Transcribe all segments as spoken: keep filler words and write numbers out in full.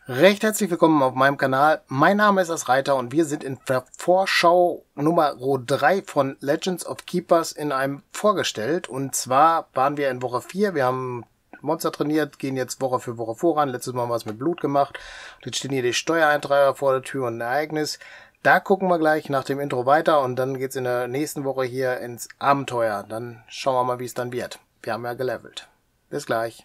Recht herzlich willkommen auf meinem Kanal. Mein Name ist Asreiter und wir sind in der Vorschau Nummer drei von Legends of Keepers in einem vorgestellt. Und zwar waren wir in Woche vier. Wir haben Monster trainiert, gehen jetzt Woche für Woche voran. Letztes Mal haben wir es mit Blut gemacht. Und jetzt stehen hier die Steuereintreiber vor der Tür und ein Ereignis. Da gucken wir gleich nach dem Intro weiter und dann geht es in der nächsten Woche hier ins Abenteuer. Dann schauen wir mal, wie es dann wird. Wir haben ja gelevelt. Bis gleich.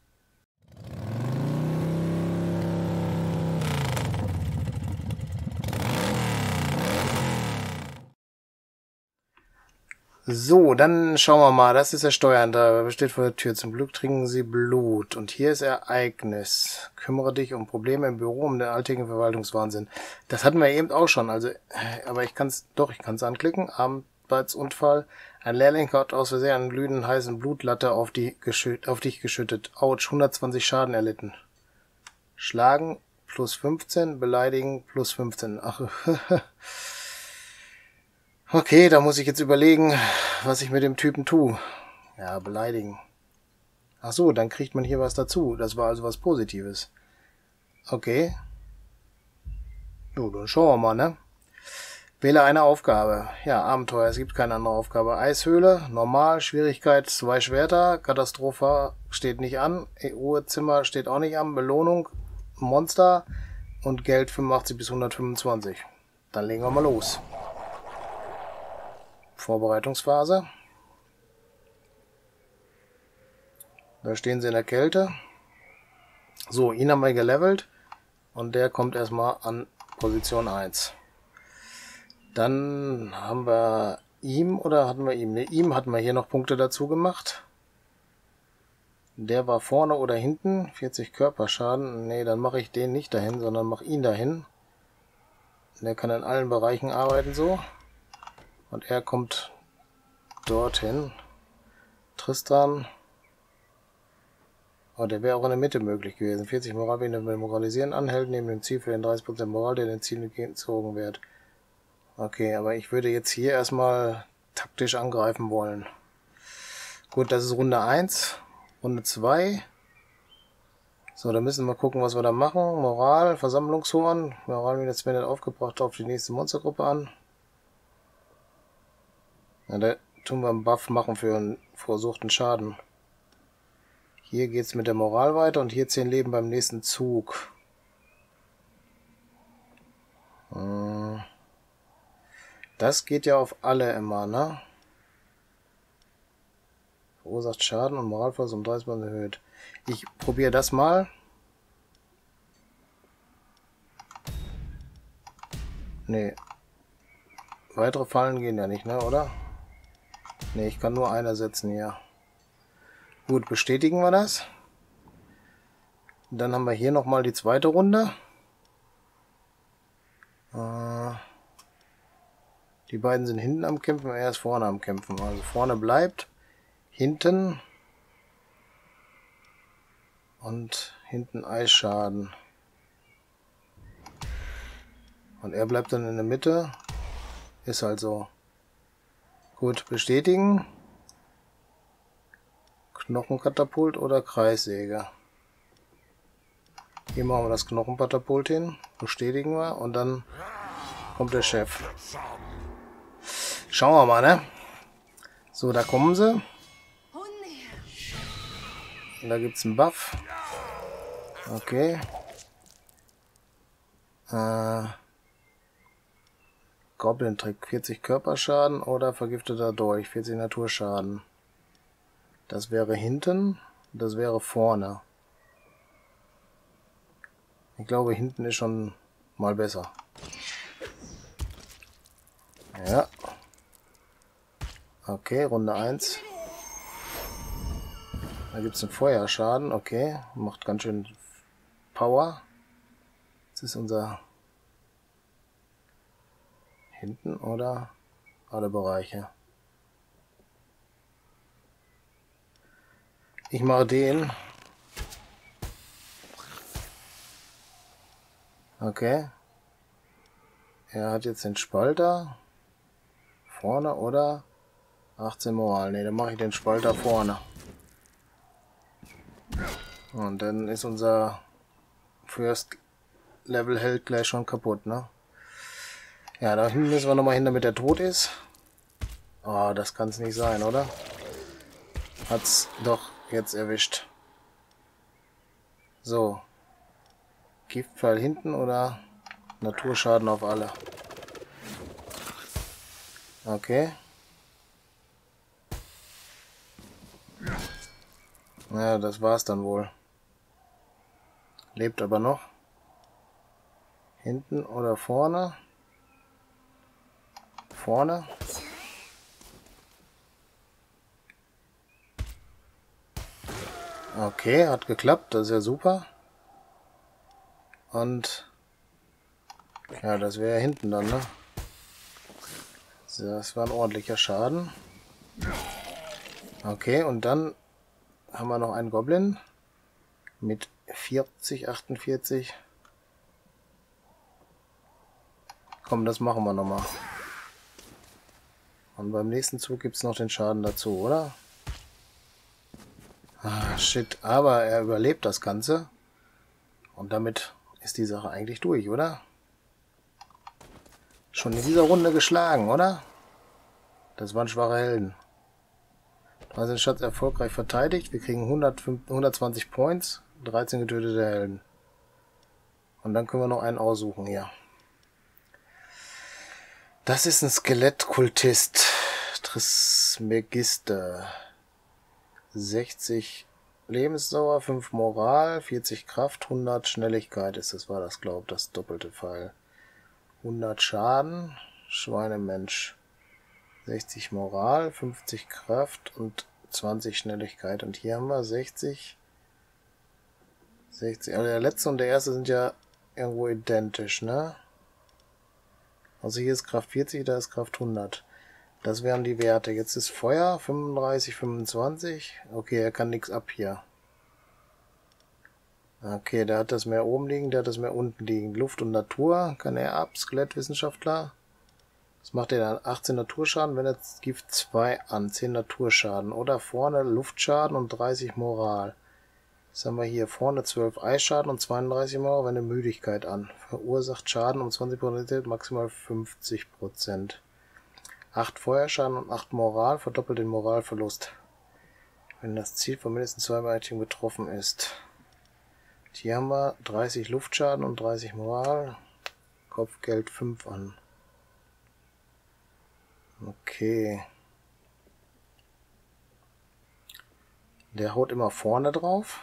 So, dann schauen wir mal. Das ist der Steuereintreiber. Steht vor der Tür. Zum Glück trinken Sie Blut. Und hier ist Ereignis. Kümmere dich um Probleme im Büro, um den alltäglichen Verwaltungswahnsinn. Das hatten wir eben auch schon. Also, aber ich kann es, doch, ich kann es anklicken. Arbeitsunfall. Ein Lehrling hat aus Versehen einen glühenden heißen Blutlatte auf, die geschütt, auf dich geschüttet. Autsch, hundertzwanzig Schaden erlitten. Schlagen plus fünfzehn, beleidigen plus fünfzehn. Ach, okay, da muss ich jetzt überlegen, was ich mit dem Typen tue. Ja, beleidigen. Ach so, dann kriegt man hier was dazu. Das war also was Positives. Okay. Jo, dann schauen wir mal, ne? Wähle eine Aufgabe. Ja, Abenteuer. Es gibt keine andere Aufgabe. Eishöhle, normal, Schwierigkeit, zwei Schwerter, Katastrophe steht nicht an, Ruhezimmer steht auch nicht an, Belohnung, Monster und Geld fünfundachtzig bis hundertfünfundzwanzig. Dann legen wir mal los. Vorbereitungsphase. Da stehen sie in der Kälte. So, ihn haben wir gelevelt. Und der kommt erstmal an Position eins. Dann haben wir ihm, oder hatten wir ihm? Ne, ihm hatten wir hier noch Punkte dazu gemacht. Der war vorne oder hinten. vierzig Körperschaden. Ne, dann mache ich den nicht dahin, sondern mache ihn dahin. Der kann in allen Bereichen arbeiten so. Und er kommt dorthin. Tristan. Oh, der wäre auch in der Mitte möglich gewesen. vierzig Moral, wenn er Moralisieren anhält, neben dem Ziel für den dreißig Prozent Moral, der den Ziel entzogen wird. Okay, aber ich würde jetzt hier erstmal taktisch angreifen wollen. Gut, das ist Runde eins. Runde zwei. So, da müssen wir gucken, was wir da machen. Moral, Versammlungshorn. Moral wird jetzt nicht aufgebracht auf die nächste Monstergruppe an. Ja, da tun wir einen Buff machen für einen versuchten Schaden. Hier geht es mit der Moral weiter und hier zehn Leben beim nächsten Zug. Das geht ja auf alle immer, ne? Verursacht Schaden und Moralverlust um dreißig Prozent erhöht. Ich probiere das mal. Nee. Weitere Fallen gehen ja nicht, ne, oder? Ne, ich kann nur einer setzen hier. Gut, bestätigen wir das. Dann haben wir hier nochmal die zweite Runde. Äh, die beiden sind hinten am Kämpfen, er ist vorne am Kämpfen. Also vorne bleibt, hinten und hinten Eisschaden. Und er bleibt dann in der Mitte. Ist halt so. Gut, bestätigen. Knochenkatapult oder Kreissäge. Hier machen wir das Knochenkatapult hin. Bestätigen wir und dann kommt der Chef. Schauen wir mal, ne? So, da kommen sie. Und da gibt es einen Buff. Okay. Äh, Goblin-Trick. vierzig Körperschaden oder vergifteter Dolch. vierzig Naturschaden. Das wäre hinten. Das wäre vorne. Ich glaube, hinten ist schon mal besser. Ja. Okay, Runde eins. Da gibt es einen Feuerschaden. Okay, macht ganz schön Power. Das ist unser hinten oder alle Bereiche. Ich mache den. Okay. Er hat jetzt den Spalter. Vorne oder achtzehn Moral. Ne, dann mache ich den Spalter vorne. Und dann ist unser Fürst Level hält gleich schon kaputt, ne? Ja, da hinten müssen wir nochmal hin, damit er tot ist. Oh, das kann es nicht sein, oder? Hat's doch jetzt erwischt. So. Giftpfeil hinten oder Naturschaden auf alle? Okay. Ja, das war's dann wohl. Lebt aber noch. Hinten oder vorne? Vorne. Okay, hat geklappt. Das ist ja super. Und ja, das wäre ja hinten dann, ne? Das war ein ordentlicher Schaden. Okay, und dann haben wir noch einen Goblin mit vierzig, achtundvierzig. Komm, das machen wir nochmal. Und beim nächsten Zug gibt es noch den Schaden dazu, oder? Ah, shit. Aber er überlebt das Ganze. Und damit ist die Sache eigentlich durch, oder? Schon in dieser Runde geschlagen, oder? Das waren schwache Helden. Also den Schatz erfolgreich verteidigt. Wir kriegen hundertzwanzig Points. dreizehn getötete Helden. Und dann können wir noch einen aussuchen hier. Das ist ein Skelettkultist. Trismegister. sechzig Lebensdauer, fünf Moral, vierzig Kraft, hundert Schnelligkeit ist das, war das, glaube ich, das doppelte Pfeil. hundert Schaden, Schweinemensch. sechzig Moral, fünfzig Kraft und zwanzig Schnelligkeit. Und hier haben wir sechzig. sechzig. Also der letzte und der erste sind ja irgendwo identisch, ne? Also hier ist Kraft vierzig, da ist Kraft hundert. Das wären die Werte. Jetzt ist Feuer fünfunddreißig, fünfundzwanzig. Okay, er kann nichts ab hier. Okay, der hat das mehr oben liegen, der hat das mehr unten liegen. Luft und Natur kann er ab. Skelettwissenschaftler. Was macht er dann? achtzehn Naturschaden, wenn er Gift zwei an. zehn Naturschaden. Oder vorne Luftschaden und dreißig Moral. Was haben wir hier? Vorne zwölf Eisschaden und zweiunddreißig Moral, wenn eine Müdigkeit an. Verursacht Schaden um zwanzig Prozent, maximal fünfzig Prozent. acht Feuerschaden und acht Moral, verdoppelt den Moralverlust. Wenn das Ziel von mindestens zwei Beiträgen betroffen ist. Hier haben wir dreißig Luftschaden und dreißig Moral. Kopfgeld fünf an. Okay. Der haut immer vorne drauf.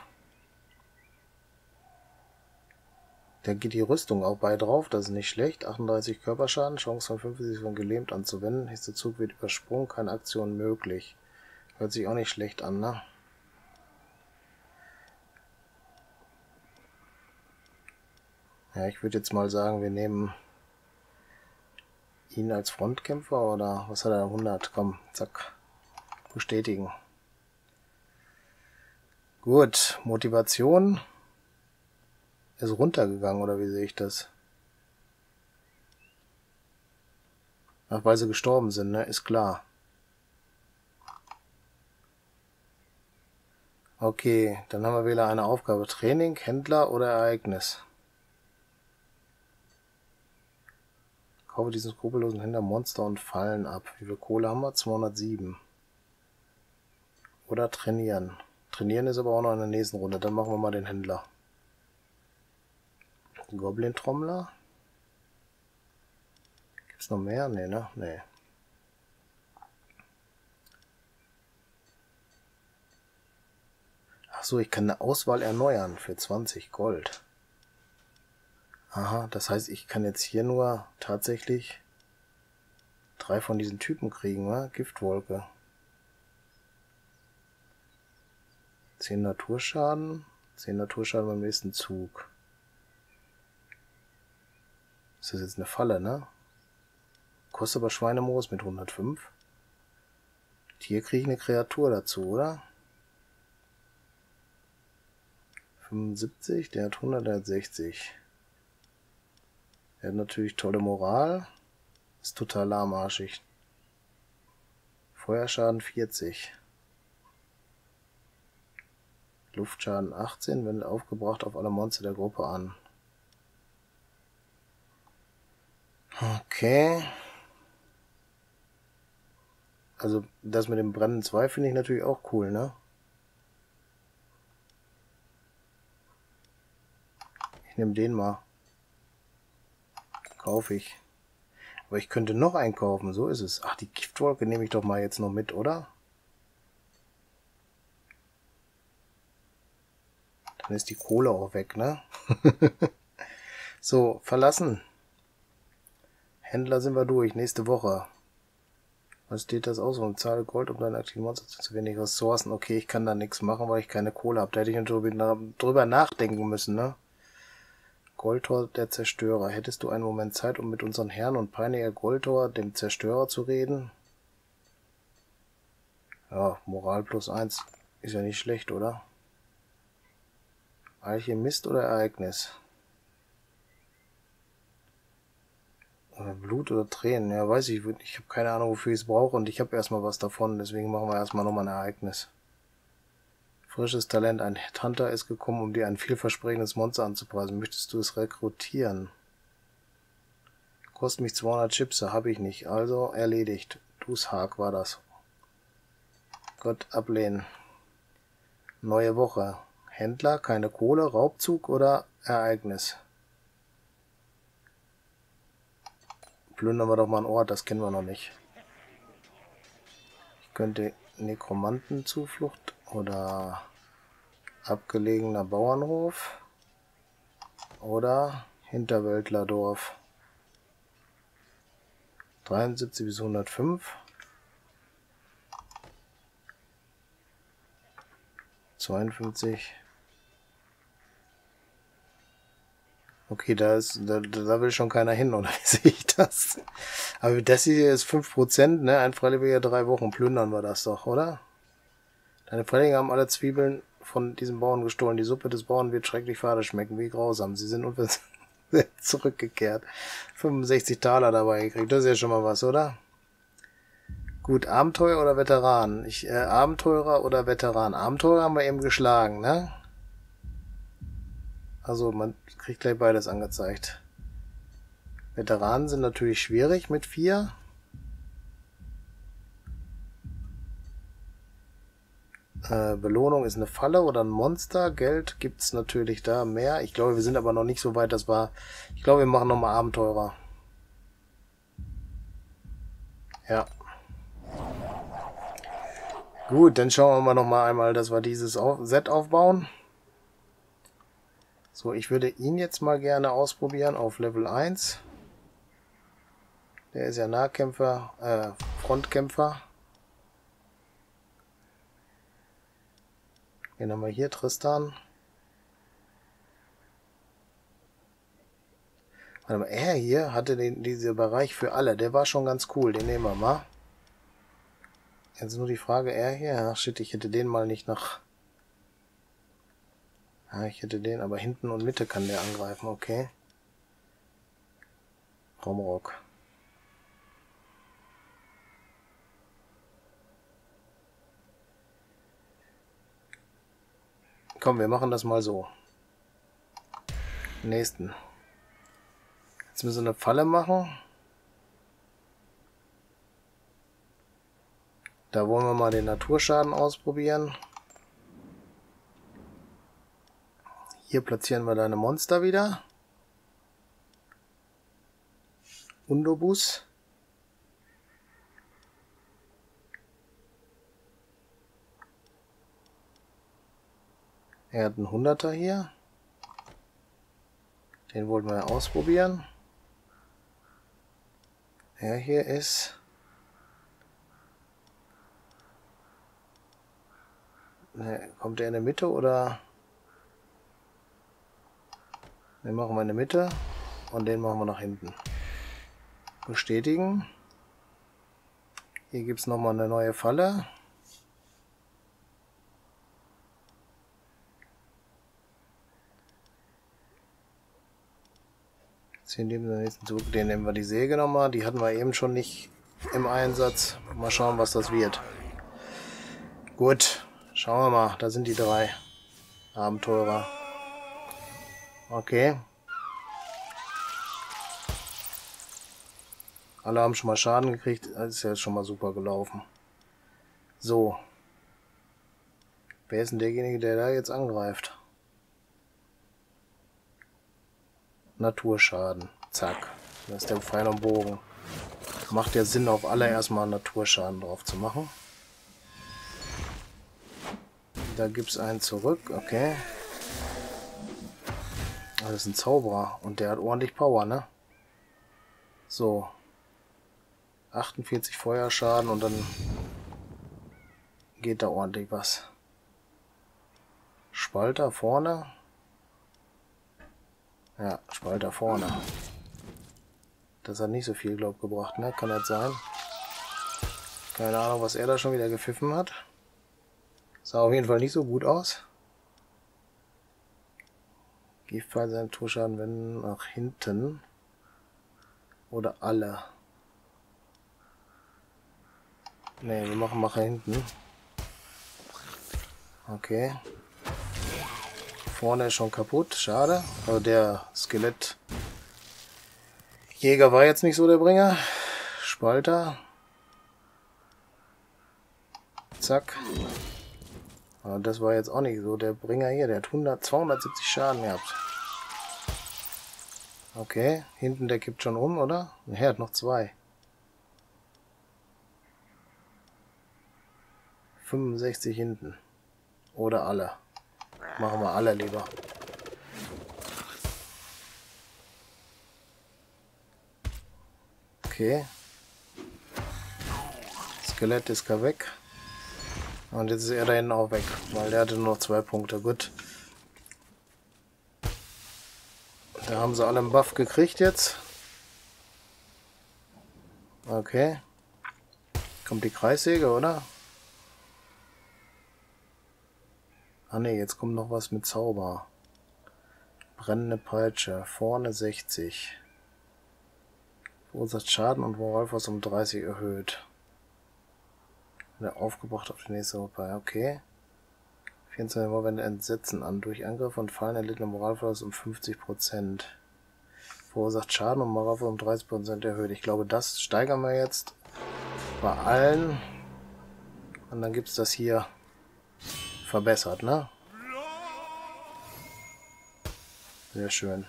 Da geht die Rüstung auch bei drauf, das ist nicht schlecht. achtunddreißig Körperschaden, Chance von fünfzig, sich von gelähmt anzuwenden. Nächster Zug wird übersprungen, keine Aktion möglich. Hört sich auch nicht schlecht an, ne? Ja, ich würde jetzt mal sagen, wir nehmen ihn als Frontkämpfer, oder was hat er? hundert, komm, zack. Bestätigen. Gut, Motivation ist runtergegangen, oder wie sehe ich das? Ach, weil sie gestorben sind, ne? Ist klar. Okay, dann haben wir wieder eine Aufgabe. Training, Händler oder Ereignis. Kaufe diesen skrupellosen Händler Monster und Fallen ab. Wie viel Kohle haben wir? zweihundertsieben. Oder trainieren. Trainieren ist aber auch noch in der nächsten Runde. Dann machen wir mal den Händler. Goblin-Trommler. Gibt es noch mehr? Nee, ne? Nee. Achso, ich kann eine Auswahl erneuern für zwanzig Gold. Aha, das heißt, ich kann jetzt hier nur tatsächlich drei von diesen Typen kriegen, wa? Giftwolke. zehn Naturschaden. zehn Naturschaden beim nächsten Zug. Ist das jetzt eine Falle, ne? Kostet aber Schweinemoos mit hundertfünf. Hier kriege ich eine Kreatur dazu, oder? fünfundsiebzig, der hat hundert, der hat sechzig. Der hat natürlich tolle Moral. Ist total lahmarschig. Feuerschaden vierzig. Luftschaden achtzehn, wenn aufgebracht auf alle Monster der Gruppe an. Okay. Also das mit dem Brennen zwei finde ich natürlich auch cool, ne? Ich nehme den mal. Kaufe ich. Aber ich könnte noch einkaufen, so ist es. Ach, die Giftwolke nehme ich doch mal jetzt noch mit, oder? Dann ist die Kohle auch weg, ne? So, verlassen. Händler sind wir durch, nächste Woche. Was steht das aus? Und zahle Gold, um deine aktiven Monster zu wenig Ressourcen. Okay, ich kann da nichts machen, weil ich keine Kohle habe. Da hätte ich drüber nachdenken müssen, ne? Goldtor der Zerstörer. Hättest du einen Moment Zeit, um mit unseren Herrn und Peiniger Goldtor, dem Zerstörer, zu reden? Ja, Moral plus eins. Ist ja nicht schlecht, oder? Alchemist oder Ereignis? Oder Blut oder Tränen? Ja, weiß ich. Ich habe keine Ahnung, wofür ich es brauche und ich habe erstmal was davon. Deswegen machen wir erstmal nochmal ein Ereignis. Frisches Talent. Ein Hunter ist gekommen, um dir ein vielversprechendes Monster anzupreisen. Möchtest du es rekrutieren? Kostet mich zweihundert Chips, habe ich nicht. Also erledigt. Dushag war das. Gott, ablehnen. Neue Woche. Händler, keine Kohle, Raubzug oder Ereignis? Plündern wir doch mal einen Ort, das kennen wir noch nicht. Ich könnte Nekromantenzuflucht oder abgelegener Bauernhof oder Hinterwäldlerdorf. dreiundsiebzig bis hundertfünf. zweiundfünfzig. Okay, da ist, da, da will schon keiner hin, oder wie sehe ich das? Aber das hier ist fünf Prozent, ne? Ein Freiwilliger drei Wochen. Plündern wir das doch, oder? Deine Freiwilligen haben alle Zwiebeln von diesem Bauern gestohlen. Die Suppe des Bauern wird schrecklich fade schmecken. Wie grausam. Sie sind unversehrt zurückgekehrt. fünfundsechzig Taler dabei gekriegt. Das ist ja schon mal was, oder? Gut, Abenteuer oder Veteran? Ich, äh, Abenteurer oder Veteran? Abenteurer haben wir eben geschlagen, ne? Also man kriegt gleich beides angezeigt. Veteranen sind natürlich schwierig mit vier. Äh, Belohnung ist eine Falle oder ein Monster. Geld gibt es natürlich da mehr. Ich glaube, wir sind aber noch nicht so weit, das war... Ich glaube, wir machen nochmal Abenteurer. Ja. Gut, dann schauen wir mal nochmal einmal, dass wir dieses Set aufbauen. So, ich würde ihn jetzt mal gerne ausprobieren auf Level eins. Der ist ja Nahkämpfer, äh, Frontkämpfer. Den haben wir hier, Tristan. Warte mal, er hier hatte den, diesen Bereich für alle. Der war schon ganz cool, den nehmen wir mal. Jetzt nur die Frage, er hier. Ach shit, ich hätte den mal nicht nach... Ja, ich hätte den, aber hinten und Mitte kann der angreifen, okay. Romrock. Komm, wir machen das mal so. Nächsten. Jetzt müssen wir eine Falle machen. Da wollen wir mal den Naturschaden ausprobieren. Hier platzieren wir deine Monster wieder. Undobus. Er hat einen Hunderter hier. Den wollten wir ausprobieren. Er hier ist... Ne, kommt er in der Mitte oder... Den machen wir in der Mitte und den machen wir nach hinten. Bestätigen. Hier gibt es nochmal eine neue Falle. Ziehen den nächsten zurück. Den nehmen wir die Säge nochmal. Die hatten wir eben schon nicht im Einsatz. Mal schauen, was das wird. Gut, schauen wir mal. Da sind die drei Abenteurer. Okay. Alle haben schon mal Schaden gekriegt. Das ist ja jetzt schon mal super gelaufen. So. Wer ist denn derjenige, der da jetzt angreift? Naturschaden. Zack. Das ist der Pfeil und Bogen. Macht ja Sinn, auf alle erstmal Naturschaden drauf zu machen. Da gibt es einen zurück. Okay. Das ist ein Zauberer. Und der hat ordentlich Power, ne? So. achtundvierzig Feuerschaden und dann geht da ordentlich was. Spalter vorne. Ja, Spalter vorne. Das hat nicht so viel, glaub, gebracht, ne? Kann das sein? Keine Ahnung, was er da schon wieder gepfiffen hat. Sah auf jeden Fall nicht so gut aus. Giftpfeil seinen Torschaden wenden nach hinten. Oder alle. Ne, wir machen Macher hinten. Okay. Vorne ist schon kaputt, schade. Also der Skelettjäger war jetzt nicht so der Bringer. Spalter. Zack. Aber das war jetzt auch nicht so der Bringer hier. Der hat hundert, zweihundertsiebzig Schaden gehabt. Okay, hinten der kippt schon um, oder? Er hat noch zwei. fünfundsechzig hinten. Oder alle. Machen wir alle lieber. Okay. Skelett ist gar weg. Und jetzt ist er da hinten auch weg, weil der hatte nur noch zwei Punkte. Gut. Da haben sie alle einen Buff gekriegt jetzt. Okay. Kommt die Kreissäge, oder? Ah ne, jetzt kommt noch was mit Zauber. Brennende Peitsche. Vorne sechzig. Verursacht Schaden und Moralforce um dreißig erhöht. Wieder aufgebracht auf die nächste Gruppe. Okay. vierundzwanzig Mal wende Entsetzen an. Durch Angriff und Fallen erlittene Moralforce um fünfzig Prozent. Verursacht Schaden und Moralforce um dreißig Prozent erhöht. Ich glaube, das steigern wir jetzt bei allen. Und dann gibt es das hier verbessert, ne? Sehr schön.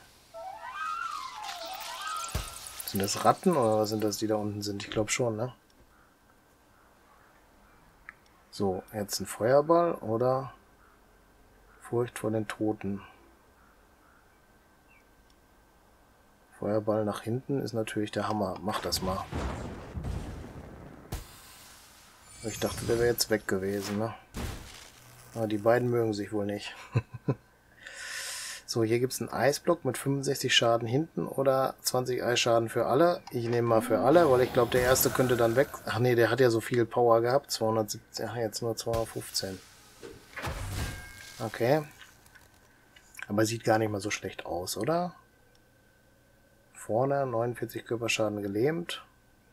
Sind das Ratten oder was sind das, die da unten sind? Ich glaube schon, ne? So, jetzt ein Feuerball oder Furcht vor den Toten. Feuerball nach hinten ist natürlich der Hammer. Mach das mal. Ich dachte, der wäre jetzt weg gewesen, ne? Aber die beiden mögen sich wohl nicht. So, hier gibt es einen Eisblock mit fünfundsechzig Schaden hinten oder zwanzig Eisschaden für alle. Ich nehme mal für alle, weil ich glaube, der erste könnte dann weg. Ach nee, der hat ja so viel Power gehabt. zweihundertsiebzig, ach, jetzt nur zweihundertfünfzehn. Okay. Aber sieht gar nicht mal so schlecht aus, oder? Vorne neunundvierzig Körperschaden gelähmt.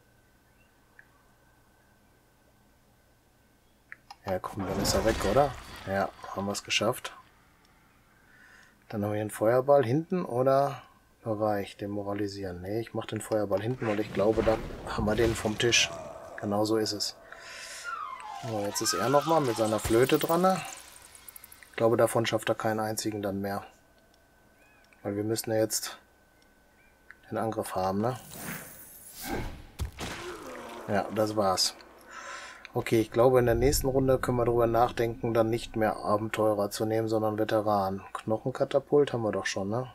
Ja, komm, dann ist er weg, oder? Ja, haben wir es geschafft. Dann haben wir hier einen Feuerball hinten oder Bereich, demoralisieren. Ne, ich mache den Feuerball hinten, weil ich glaube, da haben wir den vom Tisch. Genau so ist es. So, jetzt ist er nochmal mit seiner Flöte dran. Ich glaube, davon schafft er keinen einzigen dann mehr. Weil wir müssen ja jetzt den Angriff haben, ne? Ja, das war's. Okay, ich glaube, in der nächsten Runde können wir darüber nachdenken, dann nicht mehr Abenteurer zu nehmen, sondern Veteran. Knochenkatapult haben wir doch schon, ne?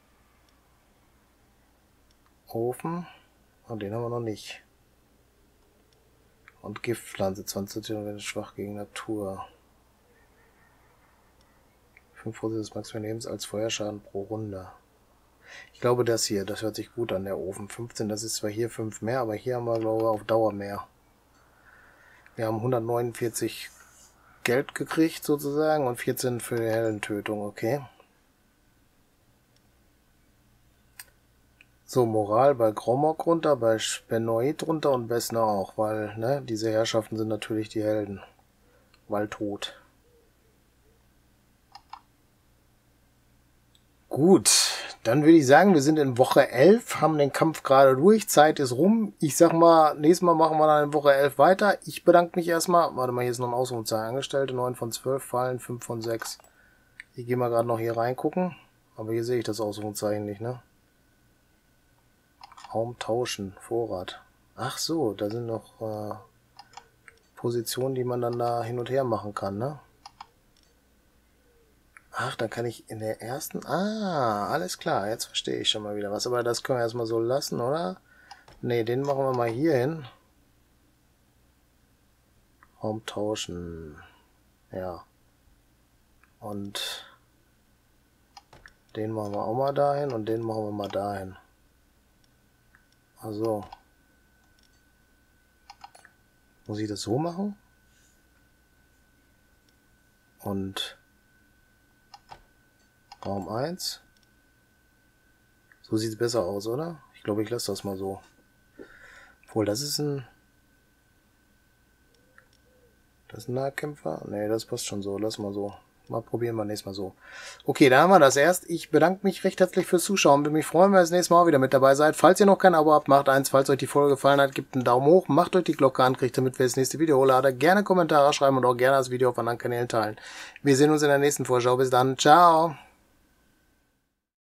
Ofen. Und den haben wir noch nicht. Und Giftpflanze, zwanzig wenn schwach gegen Natur. fünf Prozent des maximalen Lebens als Feuerschaden pro Runde. Ich glaube, das hier, das hört sich gut an, der Ofen. fünfzehn, das ist zwar hier fünf mehr, aber hier haben wir, glaube ich, auf Dauer mehr. Wir haben hundertneunundvierzig Geld gekriegt sozusagen und vierzehn für die Heldentötung, okay. So, Moral bei Gromok runter, bei Spenoid runter und Bessner auch, weil, ne, diese Herrschaften sind natürlich die Helden. Weil tot. Gut, Dann würde ich sagen, wir sind in Woche elf, haben den Kampf gerade durch, Zeit ist rum. Ich sag mal, nächstes Mal machen wir dann in Woche elf weiter. Ich bedanke mich erstmal. Warte mal, hier ist noch ein Ausrufezeichen. Angestellte, neun von zwölf Fallen, fünf von sechs. Ich gehe mal gerade noch hier reingucken. Aber hier sehe ich das Ausrufezeichen nicht, ne? Raum tauschen, Vorrat. Ach so, da sind noch äh, Positionen, die man dann da hin und her machen kann, ne? Ach, dann kann ich in der ersten... Ah, alles klar, jetzt verstehe ich schon mal wieder was. Aber das können wir erstmal so lassen, oder? Ne, den machen wir mal hier hin. Raum tauschen. Ja. Und den machen wir auch mal dahin und den machen wir mal dahin. Also. Muss ich das so machen? Und Raum eins. So sieht es besser aus, oder? Ich glaube, ich lasse das mal so. Obwohl, das ist ein... Das ist ein Nahkämpfer? Ne, das passt schon so. Lass mal so. Mal probieren wir nächstes Mal so. Okay, da haben wir das erst. Ich bedanke mich recht herzlich fürs Zuschauen. Würde mich freuen, wenn ihr das nächste Mal auch wieder mit dabei seid. Falls ihr noch kein Abo habt, macht eins. Falls euch die Folge gefallen hat, gebt einen Daumen hoch. Macht euch die Glocke an, kriegt damit, wer das nächste Video hochlade. Gerne Kommentare schreiben und auch gerne das Video auf anderen Kanälen teilen. Wir sehen uns in der nächsten Vorschau. Bis dann. Ciao.